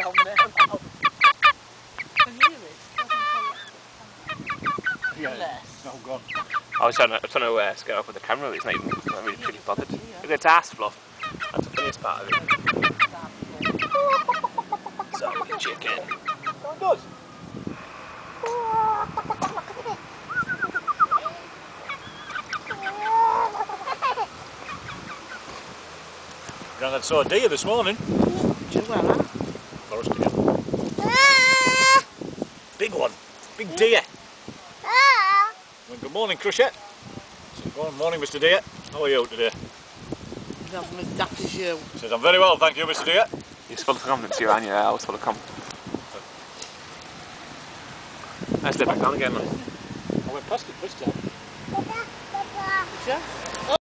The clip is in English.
down there now. Can you hear it? Yeah, it's all gone. I was trying to get off with the camera, but it's not even not really pretty bothered. Look at its ass fluff. That's the funniest part of it. Zombie chicken. Oh, it does. Grandad saw a deer this morning. Forest again. Big one. Big deer. Well, good morning, Crushet. Good morning, Mr. Deer. How are you today? I'm as daft as you. He says, I'm very well, thank you, Mr. Deer. He's full of confidence, you, aren't you? I was full of confidence. Let's live back on again, man. I went past it this time. Yeah?